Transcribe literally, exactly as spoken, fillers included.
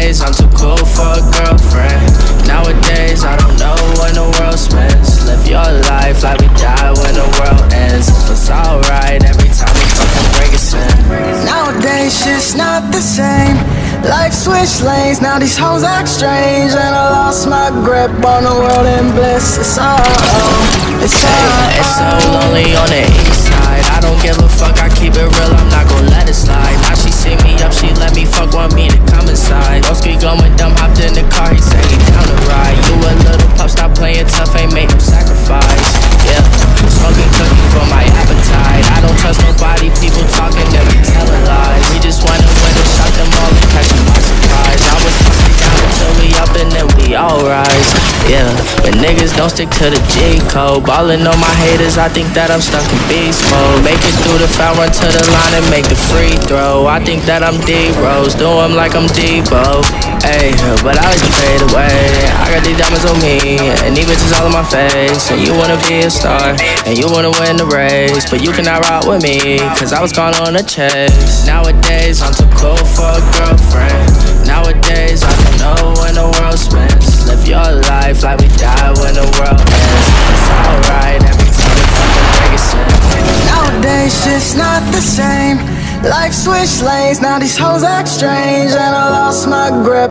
Nowadays, I'm too cool for a girlfriend. Nowadays, I don't know when the world spins. Live your life like we die when the world ends. It's alright every time we fucking break a sin. Nowadays, shit's not the same. Life switched lanes, now these hoes act strange. And I lost my grip on the world and bliss. It's all, it's all. It's so lonely on the east side. I don't give a fuck, I keep it real, I'm not gon' let it slide. Now she see me up, she let me fuck, want me to come inside. Broski going dumb, hopped in the car, he said he down to ride. You a little pup, stop playing tough, ain't make no sacrifice. Yeah, smoking cookie for my appetite. I don't trust nobody, people talking, they be telling lies. We just wanna win and shot them all and catch them by surprise. I was hustling down until we up and then we all rise. Yeah, but niggas don't stick to the G code. Ballin' on my haters, I think that I'm stuck in beast mode. Make it through the foul, run to the line and make the free throw. I think that I'm D-Rose, do 'em like I'm Debo. Ayy, but I like to fade away. I got these diamonds on me, and these bitches all in my face. And you wanna be a star, and you wanna win the race, but you cannot ride with me, cause I was gone on a chase. Nowadays, I'm too cool for a girlfriend. Nowadays, I don't know when the world spins. Live your life like we die when the world ends. It's alright every time we fucking break a sin. Nowadays, shit's not the same. Life switched lanes, now these hoes act strange. And I lost my grip